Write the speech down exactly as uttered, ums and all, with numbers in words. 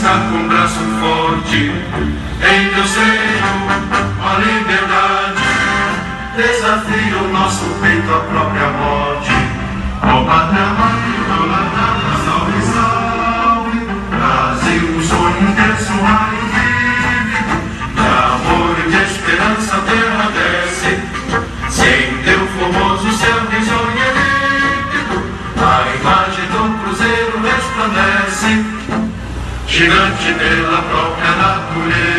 com um braço forte em teu seio, a liberdade desafia o nosso peito à própria morte. Ó pátria amada, idolatrada, salve, salve, Brasil, o sonho desse um raio vívido de amor e de esperança, a terra desce, sem teu formoso céu risonho e límpido, a imagem do cruzeiro resplandece, gigante pela própria natureza.